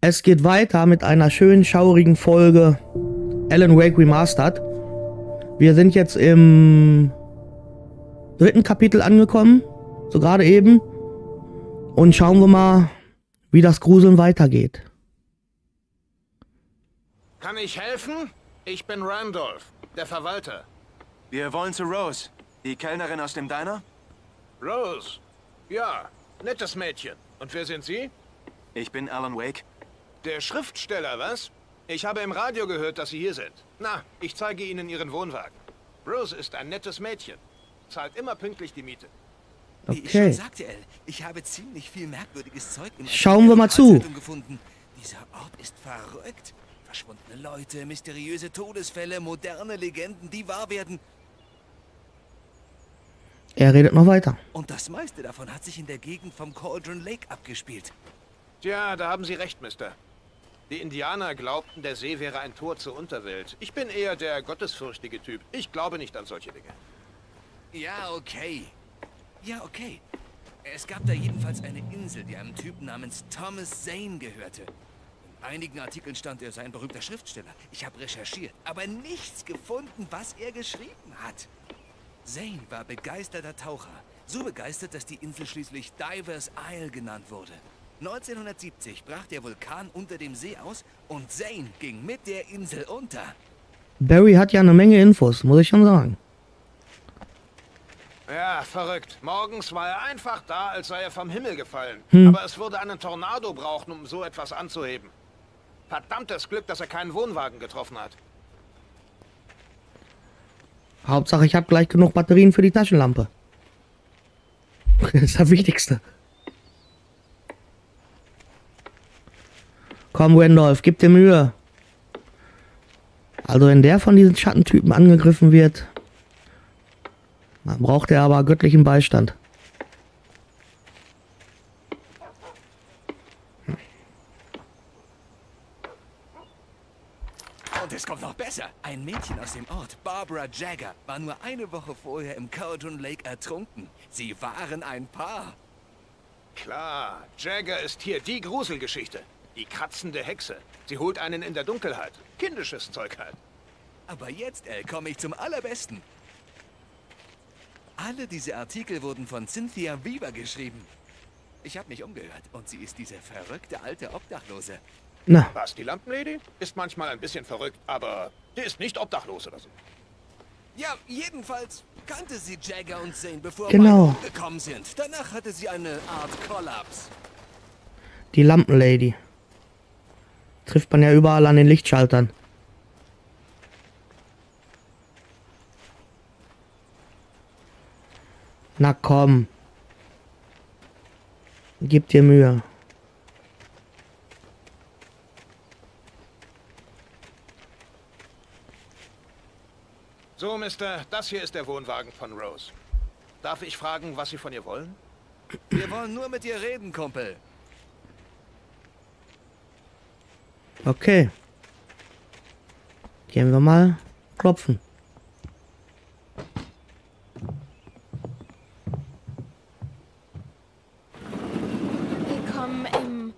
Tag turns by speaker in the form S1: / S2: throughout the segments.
S1: Es geht weiter mit einer schönen, schaurigen Folge Alan Wake Remastered. Wir sind jetzt im 3. Kapitel angekommen, so gerade eben. Und schauen wir mal, wie das Gruseln weitergeht.
S2: Kann ich helfen? Ich bin Randolph, der Verwalter.
S3: Wir wollen zu Rose, die Kellnerin aus dem Diner.
S2: Rose? Ja, nettes Mädchen. Und wer sind Sie?
S3: Ich bin Alan Wake.
S2: Der Schriftsteller, was? Ich habe im Radio gehört, dass Sie hier sind. Na, ich zeige Ihnen Ihren Wohnwagen. Rose ist ein nettes Mädchen. Zahlt immer pünktlich die Miete.
S4: Wie ich schon sagte, Elle, ich habe ziemlich viel merkwürdiges Zeug im
S1: Schauen wir mal zu.
S4: gefunden. Dieser Ort ist verrückt. Verschwundene Leute, mysteriöse Todesfälle, moderne Legenden, die wahr werden.
S1: Er redet noch weiter.
S4: Und das meiste davon hat sich in der Gegend vom Cauldron Lake abgespielt.
S2: Tja, da haben Sie recht, Mister. Die Indianer glaubten, der See wäre ein Tor zur Unterwelt. Ich bin eher der gottesfürchtige Typ. Ich glaube nicht an solche Dinge.
S4: Ja, okay. Ja, okay. Es gab da jedenfalls eine Insel, die einem Typen namens Thomas Zane gehörte. In einigen Artikeln stand, er sei ein berühmter Schriftsteller. Ich habe recherchiert, aber nichts gefunden, was er geschrieben hat. Zane war begeisterter Taucher. So begeistert, dass die Insel schließlich Divers Isle genannt wurde. 1970 brach der Vulkan unter dem See aus und Zane ging mit der Insel unter.
S1: Barry hat ja eine Menge Infos, muss ich schon sagen.
S2: Ja, verrückt. Morgens war er einfach da, als sei er vom Himmel gefallen. Aber es würde einen Tornado brauchen, um so etwas anzuheben. Verdammtes Glück, dass er keinen Wohnwagen getroffen hat.
S1: Hauptsache, ich habe gleich genug Batterien für die Taschenlampe. Das ist das Wichtigste. Komm, Randolph, gib dir Mühe. Also, wenn der von diesen Schattentypen angegriffen wird, dann braucht er aber göttlichen Beistand.
S4: Und es kommt noch besser. Ein Mädchen aus dem Ort, Barbara Jagger, war nur eine Woche vorher im Cauldron Lake ertrunken. Sie waren ein Paar.
S2: Klar, Jagger ist hier die Gruselgeschichte. Die kratzende Hexe. Sie holt einen in der Dunkelheit. Kindisches Zeug halt.
S4: Aber jetzt, Elle, komme ich zum Allerbesten. Alle diese Artikel wurden von Cynthia Weaver geschrieben. Ich habe mich umgehört und sie ist diese verrückte alte Obdachlose.
S1: Na,
S2: Was, die Lampenlady? Ist manchmal ein bisschen verrückt, aber die ist nicht obdachlos oder so.
S4: Ja, jedenfalls kannte sie Jagger und Zane, bevor
S1: Genau.
S4: beide gekommen sind. Danach hatte sie eine Art Kollaps.
S1: die Lampenlady. Trifft man ja überall an den Lichtschaltern. Na komm. Gib dir Mühe.
S2: So, Mister, das hier ist der Wohnwagen von Rose. Darf ich fragen, was Sie von ihr wollen?
S4: Wir wollen nur mit dir reden, Kumpel.
S1: Okay. Gehen wir mal klopfen.
S5: Willkommen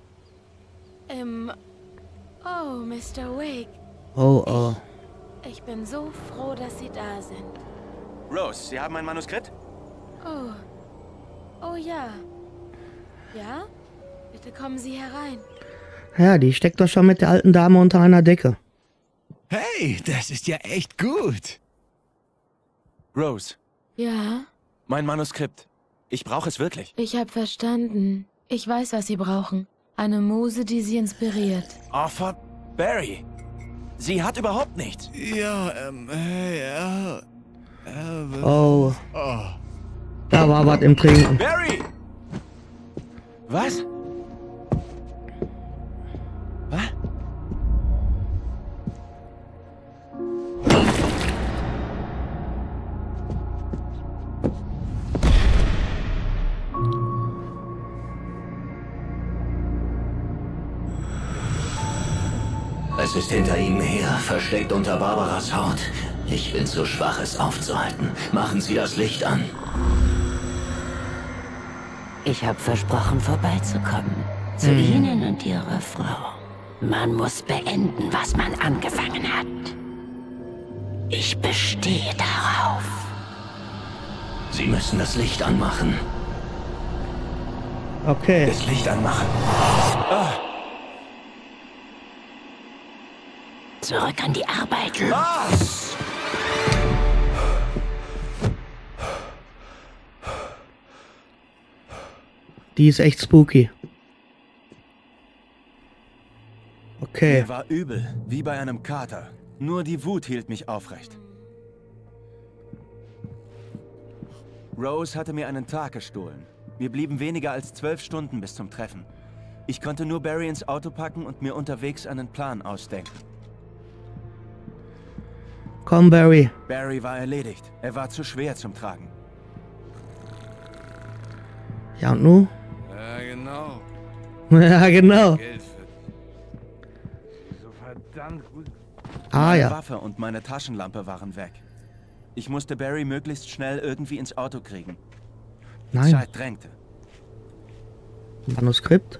S5: Oh, Mr. Wake.
S1: Oh, oh.
S5: Ich bin so froh, dass Sie da sind.
S3: Rose, Sie haben ein Manuskript?
S5: Oh. Oh ja. Ja? Bitte kommen Sie herein.
S1: Ja, die steckt doch schon mit der alten Dame unter einer Decke.
S4: Hey, das ist ja echt gut.
S3: Rose,
S5: Ja?
S3: mein Manuskript. Ich brauche es wirklich.
S5: Ich habe verstanden. Ich weiß, was Sie brauchen. Eine Muse, die Sie inspiriert.
S3: Arthur Barry. Sie hat überhaupt nichts.
S4: Ja,
S1: Oh. Da war was im Trinken.
S3: Barry! Was? Was?
S6: Es ist hinter ihm her, versteckt unter Barbaras Haut. Ich bin zu schwach, es aufzuhalten. Machen Sie das Licht an.
S7: Ich habe versprochen, vorbeizukommen. Zu Ihnen und Ihrer Frau. Man muss beenden, was man angefangen hat. Ich bestehe darauf.
S6: Sie müssen das Licht anmachen.
S1: Okay.
S3: Das Licht anmachen.
S7: Zurück an die Arbeit.
S3: Was?
S1: Die ist echt spooky. Okay.
S3: Mir war übel, wie bei einem Kater. Nur die Wut hielt mich aufrecht. Rose hatte mir einen Tag gestohlen. Mir blieben weniger als 12 Stunden bis zum Treffen. Ich konnte nur Barry ins Auto packen und mir unterwegs einen Plan ausdenken.
S1: Komm, Barry.
S3: Barry war erledigt. Er war zu schwer zum Tragen.
S1: Ja, und nu?
S4: Ja, genau.
S1: Ja, genau.
S4: Geld für... So verdammt gut.
S1: Ah,
S3: Meine
S1: ja.
S3: Waffe und meine Taschenlampe waren weg. Ich musste Barry möglichst schnell irgendwie ins Auto kriegen. Die
S1: Nein.
S3: Zeit drängte.
S1: Manuskript?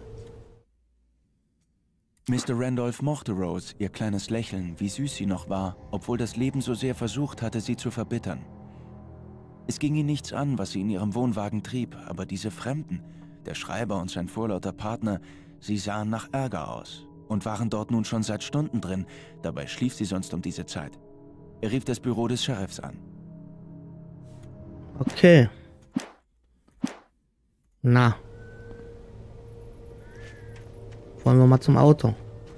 S3: Mr. Randolph mochte Rose, ihr kleines Lächeln, wie süß sie noch war, obwohl das Leben so sehr versucht hatte, sie zu verbittern. Es ging ihn nichts an, was sie in ihrem Wohnwagen trieb, aber diese Fremden, der Schreiber und sein vorlauter Partner, sie sahen nach Ärger aus und waren dort nun schon seit Stunden drin, dabei schlief sie sonst um diese Zeit. Er rief das Büro des Sheriffs an.
S1: Okay. Na. Wollen wir mal zum Auto.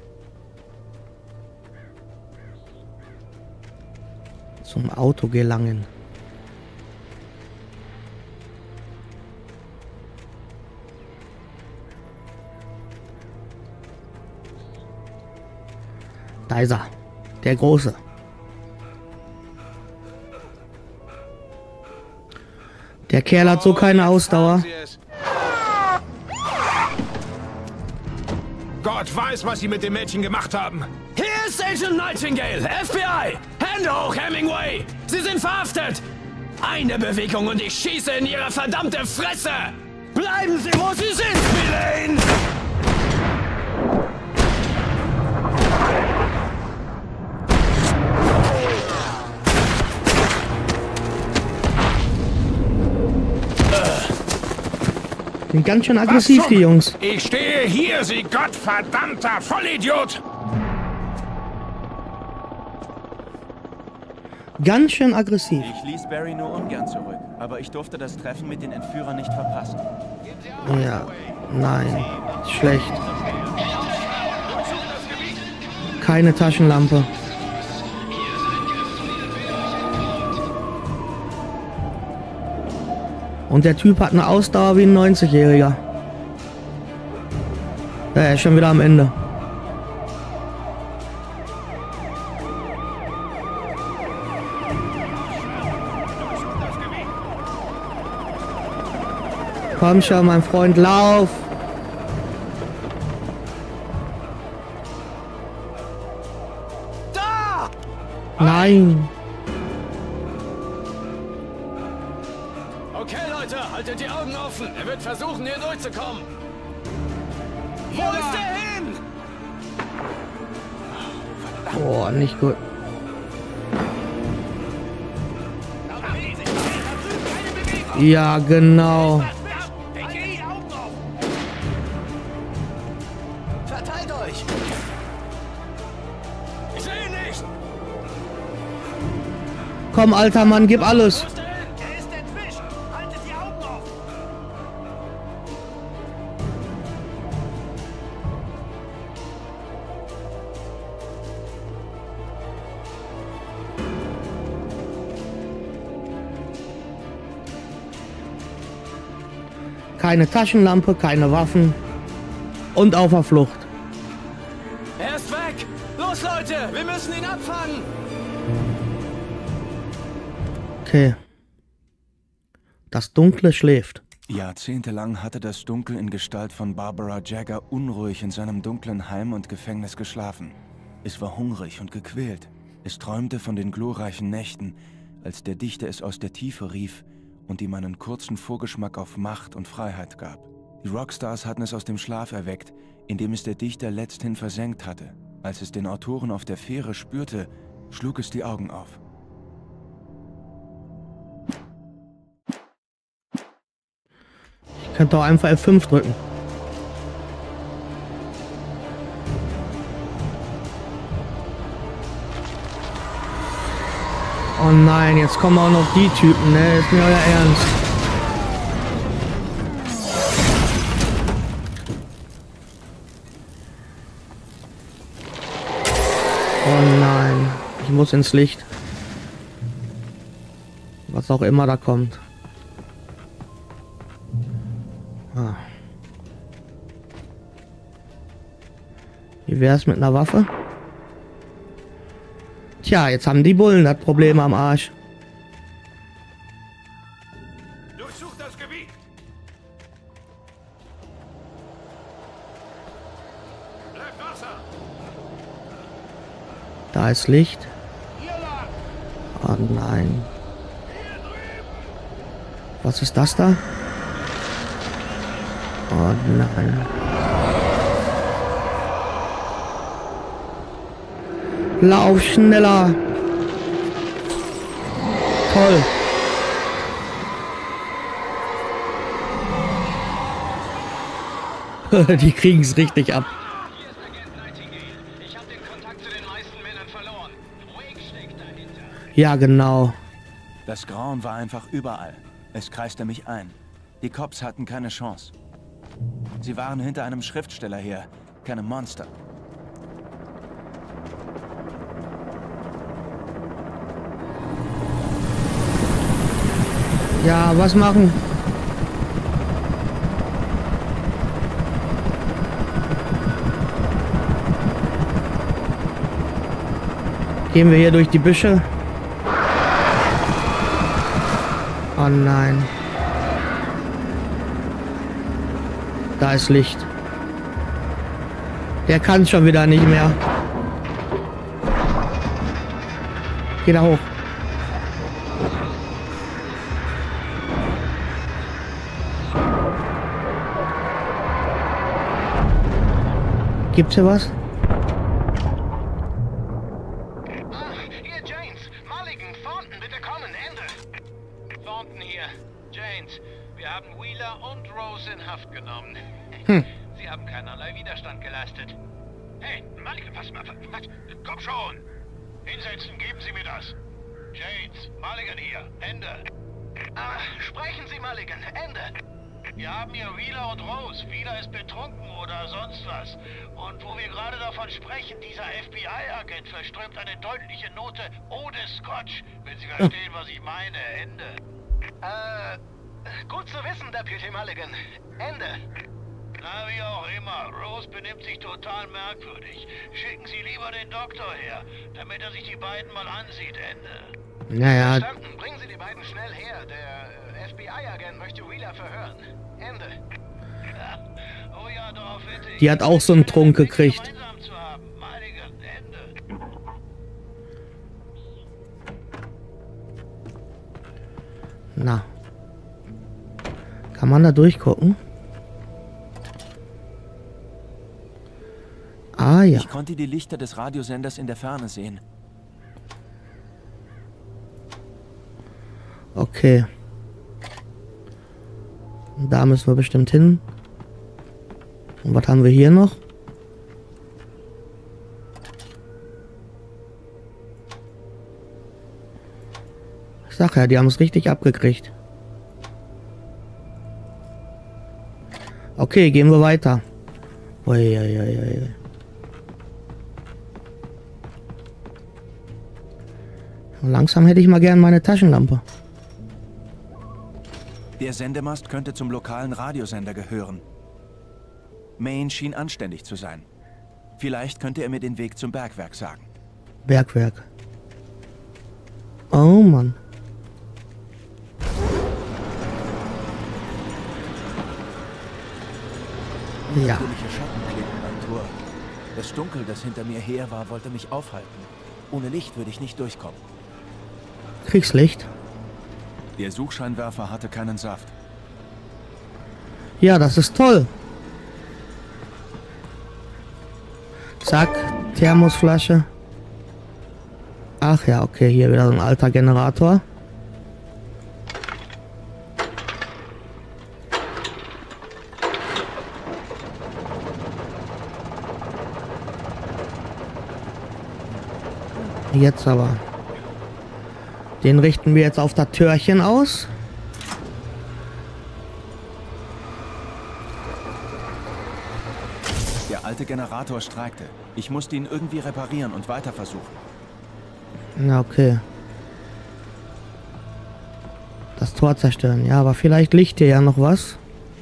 S1: Zum Auto gelangen. Da ist er. Der Große. Der Kerl hat so keine Ausdauer.
S2: Gott weiß, was Sie mit dem Mädchen gemacht haben.
S8: Hier ist Agent Nightingale, FBI! Hände hoch, Hemingway! Sie sind verhaftet! Eine Bewegung und ich schieße in Ihre verdammte Fresse! Bleiben Sie, wo Sie sind, Spillane!
S1: Sind ganz schön aggressiv, die Jungs.
S2: Ich stehe hier, Sie gottverdammter Vollidiot!
S1: Ganz schön aggressiv.
S3: Ich ließ Barry nur ungern zurück, aber ich durfte das Treffen mit den Entführern nicht verpassen.
S1: Ja, nein, schlecht. Keine Taschenlampe. Und der Typ hat eine Ausdauer wie ein 90-Jähriger. Ja, er ist schon wieder am Ende. Komm schon, mein Freund, lauf!
S8: Da!
S1: Nein!
S8: Okay, Leute, haltet die Augen offen. Er wird versuchen, hier durchzukommen. Wo ist er hin?
S1: Boah, nicht gut. Ja, genau.
S8: Verteilt euch! Ich sehe nicht!
S1: Komm, alter Mann, gib alles.
S8: Wo ist er hin? Er ist entwischt! Haltet die Augen offen!
S1: Keine Taschenlampe, keine Waffen. Und auf der Flucht.
S8: Er ist weg! Los, Leute! Wir müssen ihn abfangen!
S1: Okay. Das Dunkle schläft.
S3: Jahrzehntelang hatte das Dunkel in Gestalt von Barbara Jagger unruhig in seinem dunklen Heim und Gefängnis geschlafen. Es war hungrig und gequält. Es träumte von den glorreichen Nächten, als der Dichter es aus der Tiefe rief und ihm einen kurzen Vorgeschmack auf Macht und Freiheit gab. Die Rockstars hatten es aus dem Schlaf erweckt, in dem es der Dichter letzthin versenkt hatte. Als es den Autoren auf der Fähre spürte, schlug es die Augen auf.
S1: Ich könnte auch einfach F5 drücken. Oh nein, jetzt kommen auch noch die Typen, ne? Ist mir euer Ernst. Oh nein, ich muss ins Licht. Was auch immer da kommt. Ah. Wie wär's mit einer Waffe? Tja, jetzt haben die Bullen das Problem am Arsch.
S2: Durchsucht das Gebiet! Bleibt Wasser!
S1: Da ist Licht. Oh nein. Was ist das da? Oh nein. Lauf schneller. Toll. Die kriegen es richtig ab.
S8: Hier ist Agent Nightingale. Ich habe den Kontakt zu den meisten Männern verloren. Wake steckt dahinter.
S1: Ja, genau.
S3: Das Grauen war einfach überall. Es kreiste mich ein. Die Cops hatten keine Chance. Sie waren hinter einem Schriftsteller her, keine Monster.
S1: Ja, was machen? Gehen wir hier durch die Büsche? Oh nein. Da ist Licht. Der kann schon wieder nicht mehr. Geh da hoch. Gibt's hier was?
S2: Hier, Janes! Mulligan, Thornton, bitte kommen! Ende! Thornton hier. Janes, wir haben Wheeler und Rose in Haft genommen. Sie haben keinerlei Widerstand geleistet. Hey, Mulligan, was? Komm schon! Hinsetzen, geben Sie mir das! Janes, Mulligan hier. Ende! Sprechen Sie, Mulligan. Ende! Wir haben hier Wheeler und Rose. Wheeler ist betrunken oder sonst was. Und wo wir gerade davon sprechen, dieser FBI-Agent verströmt eine deutliche Note ohne Scotch. Wenn Sie verstehen, was ich meine. Ende. Gut zu wissen, Deputy Mulligan. Ende. Na, wie auch immer. Rose benimmt sich total merkwürdig. Schicken Sie lieber den Doktor her, damit er sich die beiden mal ansieht. Ende.
S1: Naja.
S2: Verstanden. Bringen Sie die beiden schnell her. Der FBI-Agent möchte Wheeler verhören. Ende. Ja. Oh ja, darauf wette ich.
S1: Die hat auch so einen Trunk gekriegt.
S2: Gemeinsam zu haben. Mulligan, Ende.
S1: Na. Kann man da durchgucken? Ah ja.
S3: Ich konnte die Lichter des Radiosenders in der Ferne sehen.
S1: Okay. Da müssen wir bestimmt hin. Und was haben wir hier noch? Ich sag ja, die haben es richtig abgekriegt. Okay, gehen wir weiter. Uiuiui. Langsam hätte ich mal gern meine Taschenlampe.
S3: Der Sendemast könnte zum lokalen Radiosender gehören. Maine schien anständig zu sein. Vielleicht könnte er mir den Weg zum Bergwerk sagen.
S1: Bergwerk. Oh Mann. Ja.
S3: Natürliche Schatten klebten am Tor. Das Dunkel, das hinter mir her war, wollte mich aufhalten. Ohne Licht würde ich nicht durchkommen.
S1: Kriegslicht.
S3: Der Suchscheinwerfer hatte keinen Saft.
S1: Ja, das ist toll. Zack, Thermosflasche. Ach ja, okay, hier wieder so ein alter Generator. Jetzt aber. Den richten wir jetzt auf das Türchen aus.
S3: Der alte Generator streikte. Ich musste ihn irgendwie reparieren und weiter versuchen.
S1: Na, okay. Das Tor zerstören. Ja, aber vielleicht liegt hier ja noch was.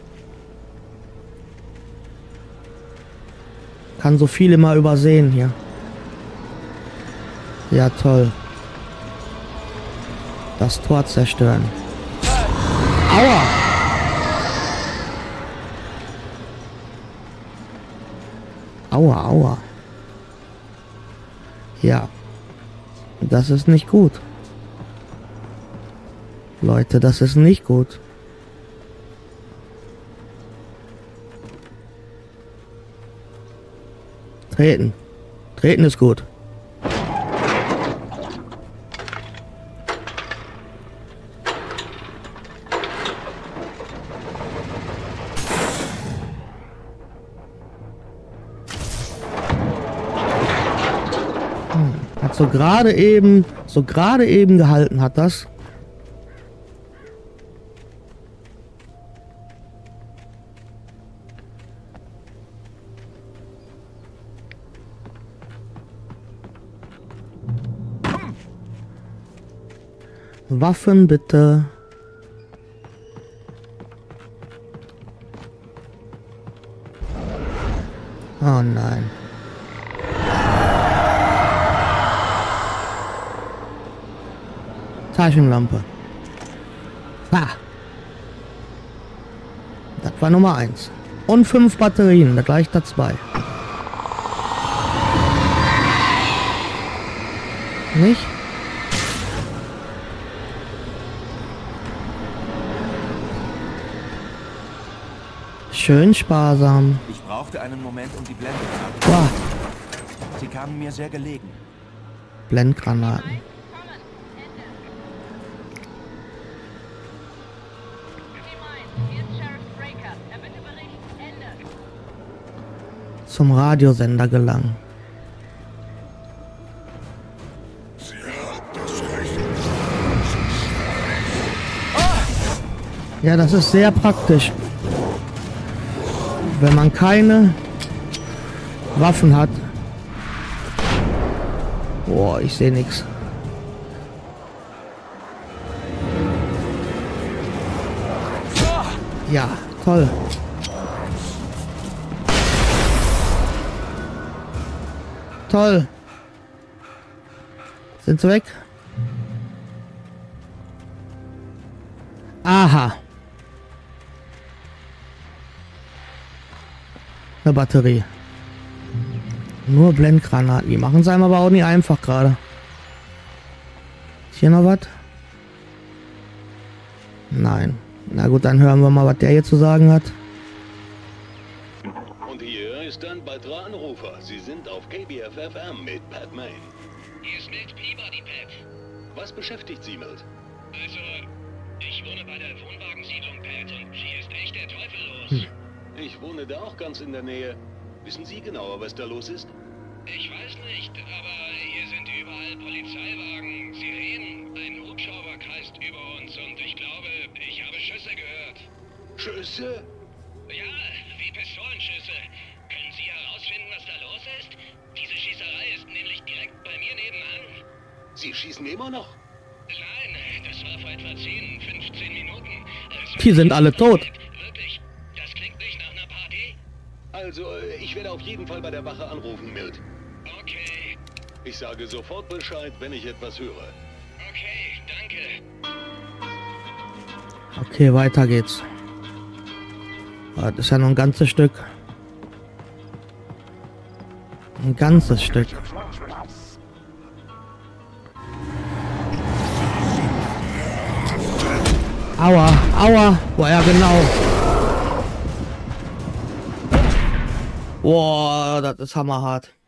S1: Kann so viel immer übersehen hier. Ja, toll. Das Tor zerstören. Aua! Aua, aua. Ja. Das ist nicht gut. Leute, das ist nicht gut. Treten. Treten ist gut. Hat so gerade eben gehalten hat das. Waffen bitte. Oh nein. Taschenlampe. Ah. Das war Nummer 1. Und 5 Batterien, da gleich da 2. Nicht? Schön sparsam.
S3: Ich brauchte einen Moment, um die Blende zu
S1: Boah.
S3: Sie kamen mir sehr gelegen.
S1: Blendgranaten. Zum Radiosender gelangen. Ja, das ist sehr praktisch. Wenn man keine Waffen hat. Boah, ich sehe nichts. Ja, toll. Toll. Sind sie weg? Aha. Eine Batterie. Nur Blendgranaten. Die machen es einem aber auch nicht einfach gerade. Ist hier noch was? Nein. Na gut, dann hören wir mal, was der hier zu sagen hat.
S9: Und hier ist ein weiterer Anrufer. Sie sind auf KBFFM mit Pat Main.
S2: Hier ist Milt Peabody, Pat.
S9: Was beschäftigt Sie, Milt?
S2: Also, ich wohne bei der Wohnwagensiedlung, Pat, und hier ist echt der Teufel los.
S9: Ich wohne da auch ganz in der Nähe. Wissen Sie genauer, was da los ist?
S2: Ich weiß nicht, aber hier sind überall Polizeiwagen, Sirenen, ein Hubschrauber kreist über uns und ich glaube, ich habe Schüsse gehört.
S9: Schüsse?
S2: Ja, wie Pistolenschüsse. Können Sie herausfinden, was da los ist? Diese Schießerei ist nämlich direkt bei mir nebenan.
S9: Sie schießen immer noch?
S2: Nein, das war vor etwa 10, 15 Minuten.
S1: Die sind alle tot.
S2: Wirklich, das klingt nicht nach einer Party.
S9: Also, ich werde auf jeden Fall bei der Wache anrufen, Milt.
S2: Okay.
S9: Ich sage sofort Bescheid, wenn ich etwas höre.
S2: Okay, danke.
S1: Okay, weiter geht's. Das ist ja noch ein ganzes Stück. Ein ganzes Stück. Aua, aua. Boah, ja genau. Boah, das ist hammerhart.